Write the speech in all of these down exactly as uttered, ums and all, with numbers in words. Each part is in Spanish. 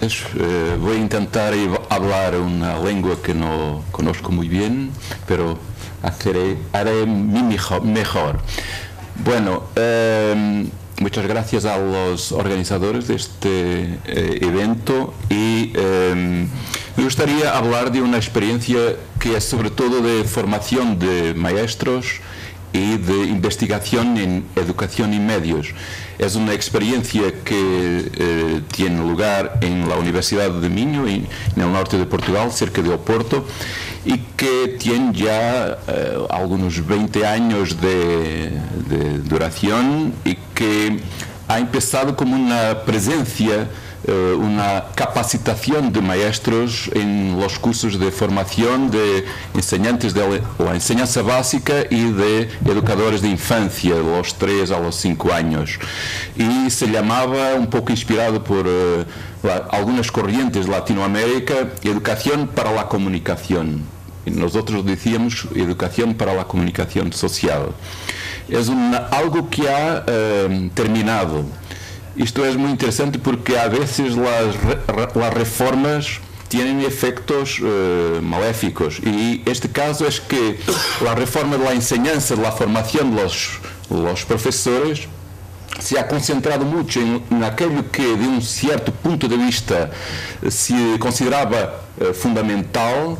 gracias. Eh, voy a intentar hablar una lengua que no conozco muy bien, pero haré, haré mi mejor. mejor. Bueno, eh, muchas gracias a los organizadores de este eh, evento y eh, me gustaría hablar de una experiencia que es sobre todo de formación de maestros y de investigación en educación y medios. Es una experiencia que eh, tiene lugar en la Universidad de Minho, en, en el norte de Portugal, cerca de Oporto, y que tiene ya eh, algunos veinte años de, de duración y que ha empezado como una presencia, eh, una capacitación de maestros en los cursos de formación de enseñantes de la enseñanza básica y de educadores de infancia, de los tres a los cinco años. Y se llamaba, un poco inspirado por eh, la, algunas corrientes de Latinoamérica, Educación para la Comunicación. Y nosotros decíamos Educación para la Comunicación Social. Es una, algo que ha eh, terminado. Esto es muy interesante porque a veces las, las reformas tienen efectos eh, maléficos y este caso es que la reforma de la enseñanza, de la formación de los, los profesores se ha concentrado mucho en, en aquello que de un cierto punto de vista se consideraba eh, fundamental.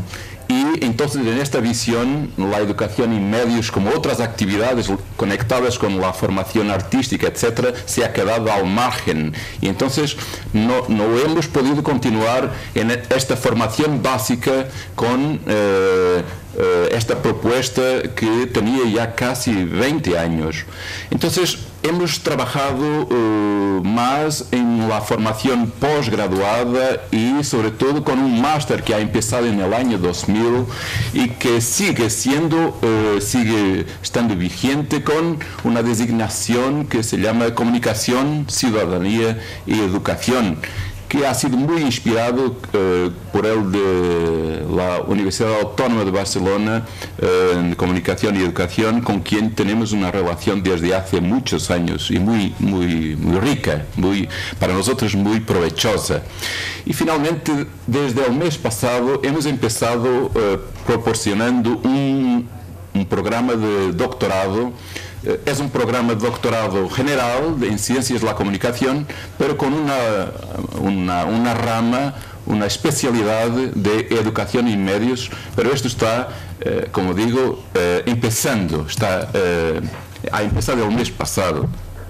Y entonces en esta visión la educación en medios como otras actividades conectadas con la formación artística, etcétera, se ha quedado al margen y entonces no, no hemos podido continuar en esta formación básica con eh, eh, esta propuesta que tenía ya casi veinte años. Entonces hemos trabajado uh, más en la formación posgraduada y sobre todo con un máster que ha empezado en el año dos mil y que sigue siendo, uh, sigue estando vigente con una designación que se llama Comunicación, Ciudadanía y Educación, que ha sido muy inspirado eh, por el de la Universidad Autónoma de Barcelona eh, en Comunicación y Educación, con quien tenemos una relación desde hace muchos años y muy, muy, muy rica, muy, para nosotros muy provechosa. Y finalmente, desde el mes pasado, hemos empezado eh, proporcionando un, un programa de doctorado. Es un programa de doctorado general en Ciencias de la Comunicación, pero con una, una, una rama, una especialidad de Educación y Medios, pero esto está, eh, como digo, eh, empezando, está, eh, ha empezado el mes pasado.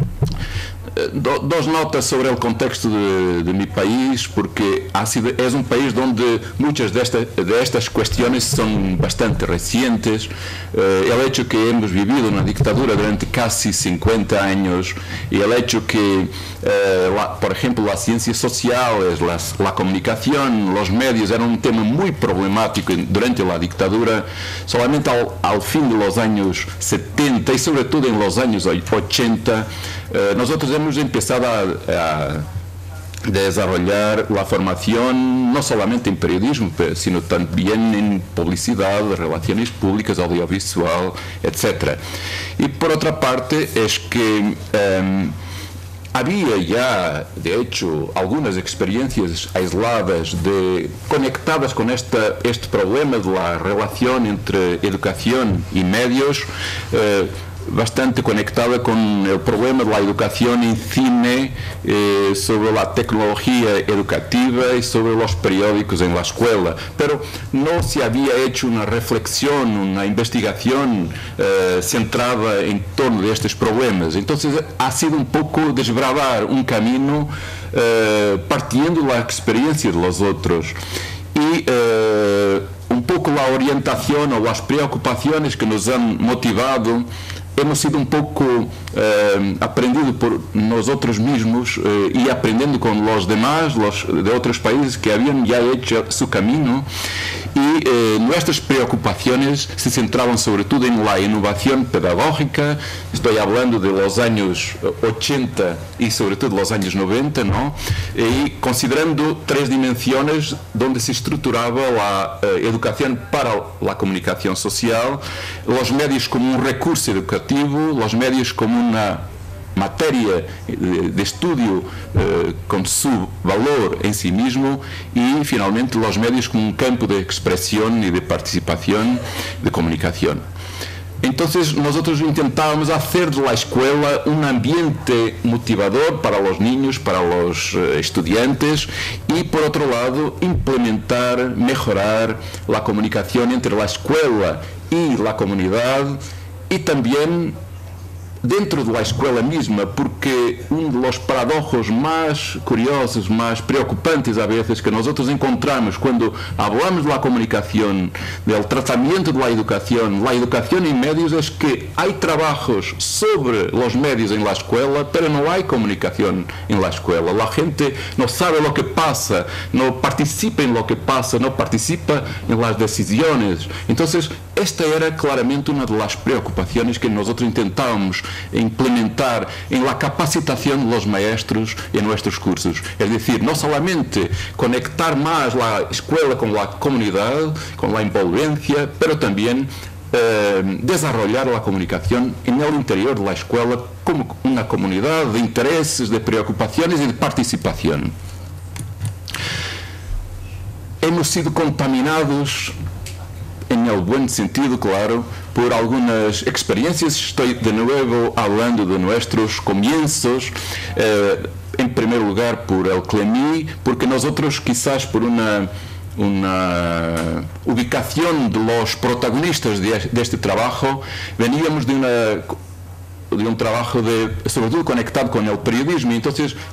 Do, dos notas sobre el contexto de, de mi país, porque ha sido, es un país donde muchas de, esta, de estas cuestiones son bastante recientes. Eh, el hecho que hemos vivido una dictadura durante casi cincuenta años y el hecho que, eh, la, por ejemplo, las ciencias sociales, las, la comunicación, los medios eran un tema muy problemático durante la dictadura, solamente al, al fin de los años setenta y sobre todo en los años ochenta, eh, nosotros hemos empezado a, a desarrollar la formación no solamente en periodismo, sino también en publicidad, relaciones públicas, audiovisual, etcétera. Y por otra parte es que um, había ya, de hecho, algunas experiencias aisladas de, conectadas con esta, este problema de la relación entre educación y medios, eh, bastante conectada con el problema de la educación en cine, eh, sobre la tecnología educativa y sobre los periódicos en la escuela, pero no se había hecho una reflexión, una investigación eh, centrada en torno de estos problemas. Entonces ha sido un poco desbravar un camino eh, partiendo de la experiencia de los otros y eh, un poco la orientación o las preocupaciones que nos han motivado. Hemos sido un poco eh, aprendido por nosotros mismos eh, y aprendiendo con los demás, los de otros países que habían ya hecho su camino, y eh, nuestras preocupaciones se centraban sobre todo en la innovación pedagógica. Estoy hablando de los años ochenta y sobre todo de los años noventa, ¿no? Y considerando tres dimensiones donde se estructuraba la eh, educación para la comunicación social, los medios como un recurso educativo, los medios como una materia de, de estudio eh, con su valor en sí mismo, y finalmente los medios como un campo de expresión y de participación, de comunicación. Entonces nosotros intentábamos hacer de la escuela un ambiente motivador para los niños, para los eh, estudiantes, y por otro lado implementar, mejorar la comunicación entre la escuela y la comunidad, y también dentro de la escuela misma, porque um dos paradoxos mais curiosos, mais preocupantes a veces que nosotros encontramos quando hablamos da comunicação, do tratamento da educação, da educação em medios, é que há trabalhos sobre os medios em la escuela, pero não há comunicação em la escuela. La gente não sabe o que passa, não participa em lo que passa, não participa em las decisões. Então, esta era claramente uma das preocupações que nosotros intentamos implementar en la capacitación de los maestros en nuestros cursos. Es decir, no solamente conectar más la escuela con la comunidad, con la envolvencia, pero también eh, desarrollar la comunicación en el interior de la escuela como una comunidad de intereses, de preocupaciones y de participación. Hemos sido contaminados, en el buen sentido, claro, por algunas experiencias. Estoy de nuevo hablando de nuestros comienzos, eh, en primer lugar por el CLEMI, porque nosotros quizás por una, una ubicación de los protagonistas de, de este trabajo, veníamos de una... de um trabalho de, sobretudo conectado com o periodismo, então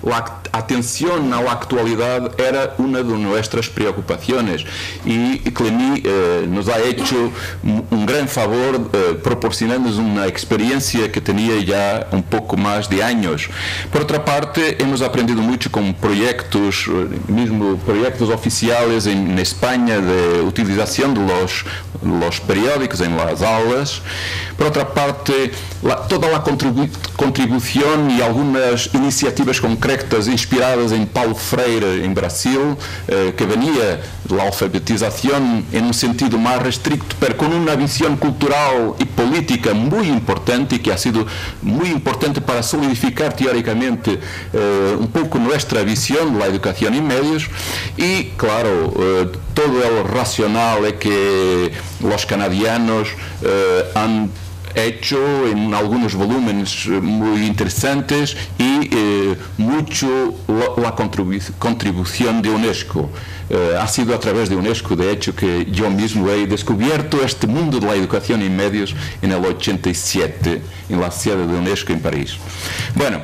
a atenção à atualidade era uma de nossas preocupações, e CLEMI eh, nos ha hecho um grande favor eh, proporcionando-nos uma experiência que tinha já um pouco mais de anos. Por outra parte, hemos aprendido muito com projetos, mesmo projetos oficiais em Espanha de utilização de los, los periódicos em las aulas. Por outra parte, la, toda a contribu contribuição e algumas iniciativas concretas inspiradas em Paulo Freire em Brasil, eh, que venia da alfabetização em um sentido mais restrito, mas com uma visão cultural e política muito importante, que ha sido muito importante para solidificar teóricamente eh, um pouco nossa visão da educação em médios. E, claro, eh, todo o racional é que os canadianos eh, han hecho en algunos volúmenes muy interesantes y eh, mucho la, la contribu contribución de UNESCO. Eh, ha sido a través de UNESCO, de hecho, que yo mismo he descubierto este mundo de la educación en medios en el ochenta y siete, en la sede de UNESCO en París. Bueno,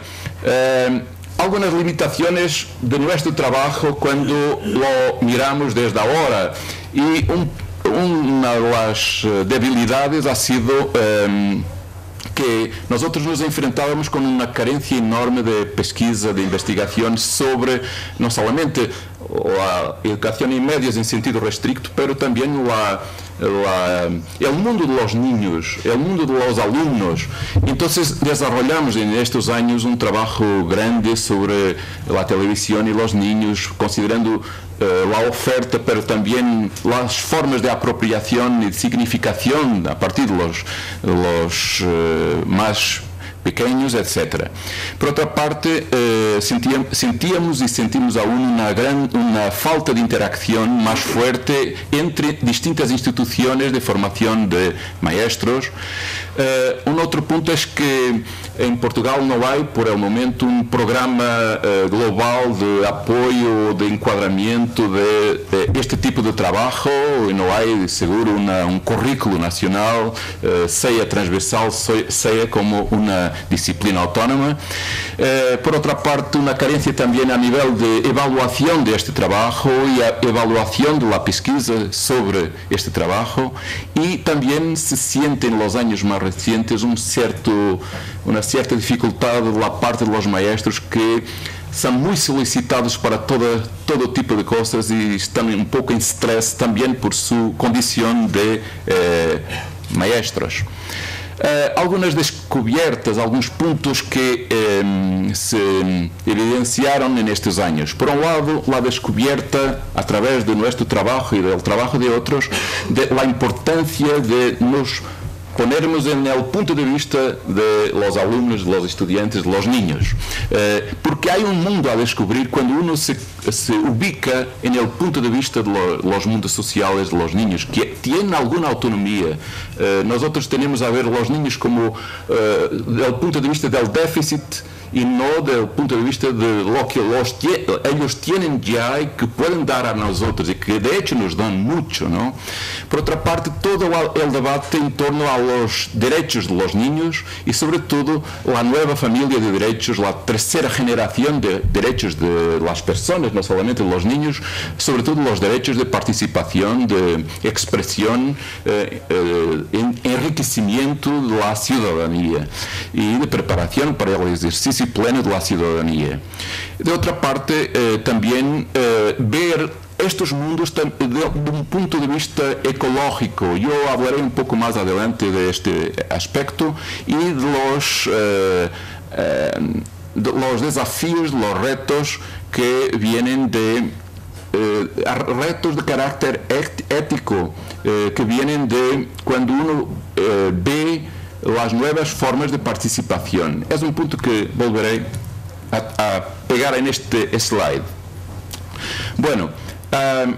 eh, algunas limitaciones de nuestro trabajo cuando lo miramos desde ahora, y un una de las debilidades ha sido um, que nosotros nos enfrentábamos con una carencia enorme de pesquisa, de investigación sobre no solamente la educación en medios en sentido restricto, pero también la, la, el mundo de los niños, el mundo de los alumnos. Entonces desarrollamos en estos años un trabajo grande sobre la televisión y los niños, considerando Uh, la oferta, pero también las formas de apropiación y de significación a partir de los, los uh, más pequeños, etcétera. Por otra parte, eh, sentíamos, sentíamos y sentimos aún una, gran, una falta de interacción más fuerte entre distintas instituciones de formación de maestros. Eh, un otro punto es que en Portugal no hay por el momento un programa eh, global de apoyo, de encuadramiento de, de este tipo de trabajo, y no hay seguro una, un currículo nacional, eh, sea transversal, sea como una disciplina autónoma. Eh, por otra parte, una carencia también a nivel de evaluación de este trabajo y a evaluación de la pesquisa sobre este trabajo, y también se siente en los años más recientes un cierto, una cierta dificultad de la parte de los maestros, que são muito solicitados para toda, todo tipo de coisas e estão um pouco em stress também por sua condição de eh, maestros. Uh, algumas descobertas, alguns pontos que um, se evidenciaram nestes anos. Por um lado, a descoberta, a través de nosso trabalho e do trabalho de outros, de la importância de nos ponernos en el punto de vista de los alumnos, de los estudiantes, de los niños. Eh, porque hay un mundo a descubrir cuando uno se, se ubica en el punto de vista de lo, los mundos sociales de los niños, que tienen alguna autonomía. Eh, nosotros tenemos a ver los niños como, eh, del punto de vista del déficit, y no del punto de vista de lo que los, ellos tienen ya y que pueden dar a nosotros y que de hecho nos dan mucho, ¿no? Por otra parte, todo el debate en torno a los derechos de los niños y sobre todo la nueva familia de derechos, la tercera generación de derechos de las personas, no solamente de los niños, sobre todo los derechos de participación, de expresión, eh, eh, en, enriquecimiento de la ciudadanía y de preparación para el ejercicio pleno de la ciudadanía. De otra parte, eh, también eh, ver estos mundos de, de un punto de vista ecológico. Yo hablaré un poco más adelante de este aspecto y de los, eh, eh, de los desafíos, los retos que vienen de eh, retos de carácter ético, eh, que vienen de cuando uno eh, ve las nuevas formas de participación. Es un punto que volveré a, a pegar en este slide. Bueno, uh,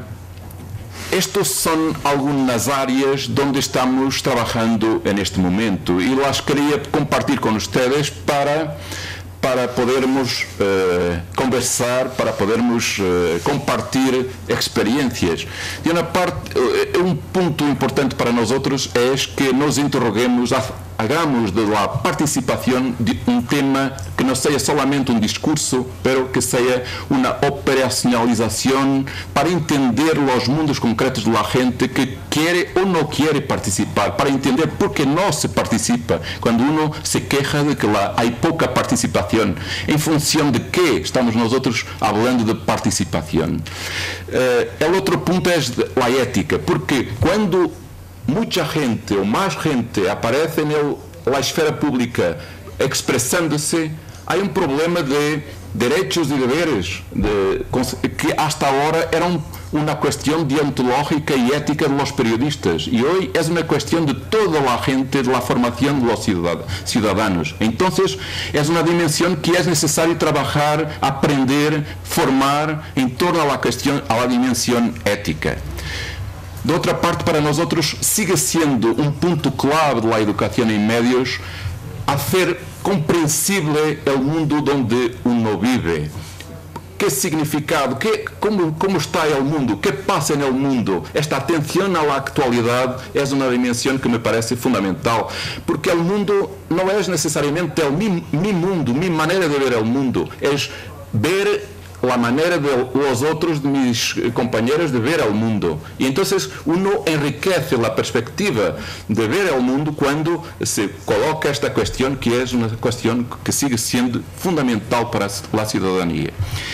estos son algunas áreas donde estamos trabajando en este momento y las quería compartir con ustedes para para podermos uh, conversar, para podermos uh, compartir experiencias. De uma parte, uh, um ponto importante para nós outros é que nos interroguemos, hagamos de la participación de un tema que no sea solamente un discurso, pero que sea una operacionalización para entender los mundos concretos de la gente que quiere o no quiere participar, para entender por qué no se participa, cuando uno se queja de que la, hay poca participación, en función de qué estamos nosotros hablando de participación. Eh, el otro punto es la ética, porque cuando mucha gente o más gente aparece en el, la esfera pública expresándose, hay un problema de derechos y deberes de, que hasta ahora era un, una cuestión deontológica y ética de los periodistas y hoy es una cuestión de toda la gente, de la formación de los ciudadanos. Entonces es una dimensión que es necesario trabajar, aprender, formar en torno a la cuestión, a la dimensión ética. De outra parte, para nós outros, sigue sendo um ponto clave da educação em médios hacer compreensível o mundo onde uno vive. Que significado, que, como, como está o mundo, que passa no mundo. Esta atenção à atualidade é uma dimensão que me parece fundamental, porque o mundo não é necessariamente o mi, mi mundo, mi maneira de ver o mundo, é ver la manera de los otros, de mis compañeros, de ver el mundo. Y entonces uno enriquece la perspectiva de ver el mundo cuando se coloca esta cuestión, que es una cuestión que sigue siendo fundamental para la ciudadanía.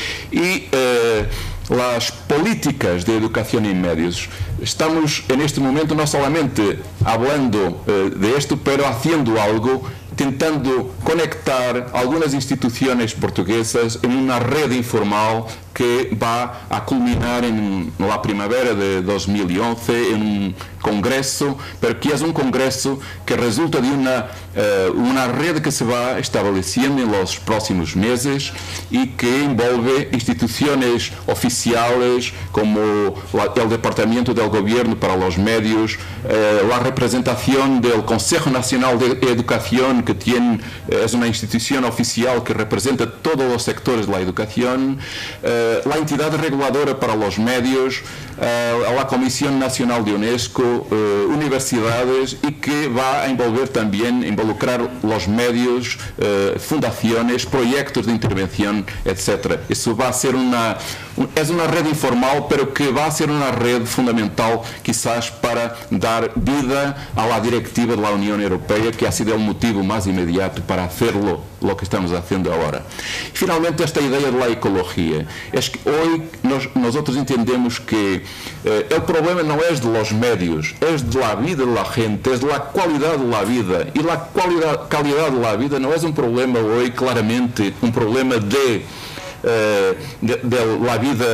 Y eh, las políticas de educación en medios. Estamos en este momento no solamente hablando eh, de esto, pero haciendo algo, tentando conectar algunas instituciones portuguesas en una red informal que va a culminar en la primavera de dos mil once en un congreso, pero que es un congreso que resulta de una, uh, una red que se va estableciendo en los próximos meses y que envolve instituciones oficiales como la, el Departamento del Gobierno para los Medios, uh, la representación del Consejo Nacional de Educación, que tiene, es una institución oficial que representa todos los sectores de la educación, uh, la entidad reguladora para los medios, uh, la Comisión Nacional de UNESCO, uh, universidades, y que va a envolver también, involucrar los medios, uh, fundaciones, proyectos de intervención, etcétera. Eso va a ser una, un, es una red informal, pero que va a ser una red fundamental quizás para dar vida a la directiva de la Unión Europea, que ha sido el motivo más inmediato para hacerlo, lo que estamos haciendo ahora. Finalmente, esta idea de la ecología. Es que hoy nos, nosotros entendemos que eh, el problema no es de los medios, es de la vida de la gente, es de la calidad de la vida. Y la calidad, calidad de la vida no es un problema hoy claramente, un problema de, eh, de, de la vida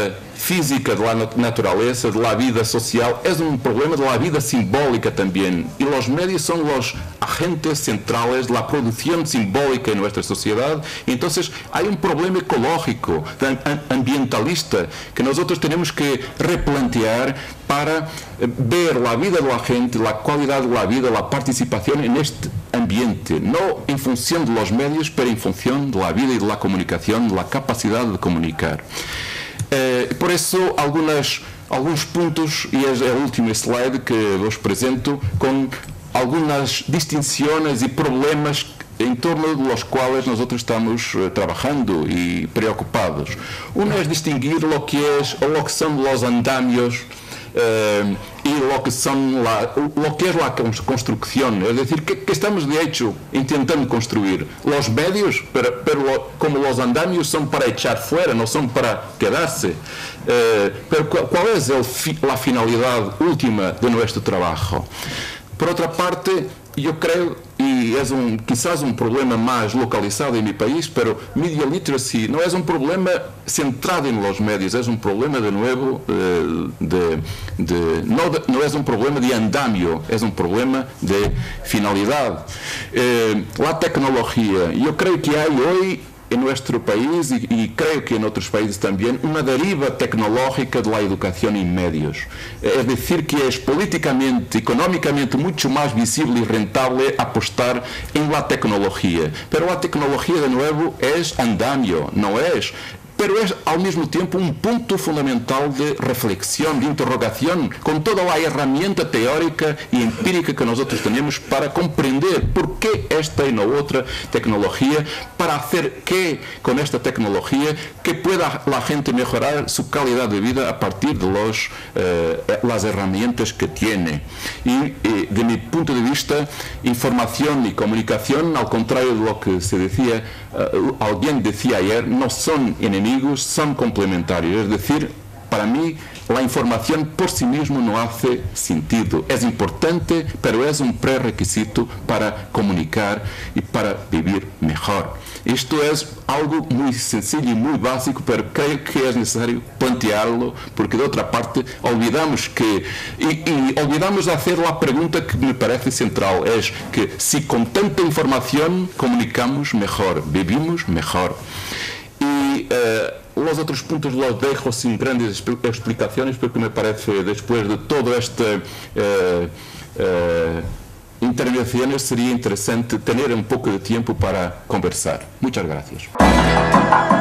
física de la naturaleza, de la vida social, es un problema de la vida simbólica también. Y los medios son los agentes centrales de la producción simbólica en nuestra sociedad. Y entonces hay un problema ecológico, ambientalista, que nosotros tenemos que replantear para ver la vida de la gente, la calidad de la vida, la participación en este ambiente, no en función de los medios, pero en función de la vida y de la comunicación, de la capacidad de comunicar. Eh, por eso, algunas, algunos puntos, y es el último slide que os presento, con algunas distinciones y problemas en torno de los cuales nosotros estamos uh, trabajando y preocupados. Uno es distinguir lo que, es, lo que son los andamios Uh, y lo que son la, lo que es la construcción, es decir, que, que estamos de hecho intentando construir los medios, pero, pero lo, como los andamios son para echar fuera, no son para quedarse. Uh, pero ¿cuál, cuál es el fi, la finalidad última de nuestro trabajo? Por otra parte, yo creo, y es un, quizás un problema más localizado en mi país, pero media literacy no es un problema centrado en los medios, es un problema de nuevo, eh, de, de, no, de, no es un problema de andamio, es un problema de finalidad. Eh, la tecnología, yo creo que hay hoy en nuestro país, y, y creo que en otros países también, una deriva tecnológica de la educación en medios. Es decir, que es políticamente, económicamente mucho más visible y rentable apostar en la tecnología. Pero la tecnología, de nuevo, es andamio, no es... pero es al mismo tiempo un punto fundamental de reflexión, de interrogación, con toda la herramienta teórica y empírica que nosotros tenemos para comprender por qué esta y no otra tecnología, para hacer qué con esta tecnología, que pueda la gente mejorar su calidad de vida a partir de los, eh, las herramientas que tiene. Y eh, de mi punto de vista, información y comunicación, al contrario de lo que se decía, uh, alguien decía ayer, no son enemigos, son complementarios. Es decir, para mí la información por sí misma no hace sentido. Es importante, pero es un prerequisito para comunicar y para vivir mejor. Esto es algo muy sencillo y muy básico, pero creo que es necesario plantearlo, porque de otra parte olvidamos que, y, y olvidamos hacer la pregunta que me parece central, es que si con tanta información comunicamos mejor, vivimos mejor. Y eh, los otros puntos los dejo sin grandes explicaciones, porque me parece, después de todo este eh, eh, intervenciones, sería interesante tener un poco de tiempo para conversar. Muchas gracias.